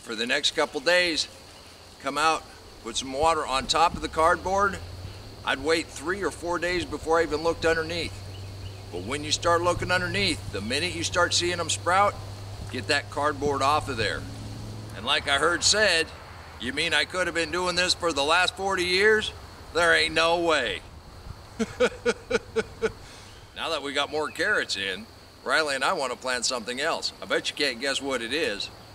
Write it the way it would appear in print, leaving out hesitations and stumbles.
for the next couple days, come out, put some water on top of the cardboard. I'd wait 3 or 4 days before I even looked underneath. But when you start looking underneath, the minute you start seeing them sprout, get that cardboard off of there. And like I heard said, you mean I could have been doing this for the last 40 years? There ain't no way. Now that we got more carrots in, Riley and I want to plant something else. I bet you can't guess what it is.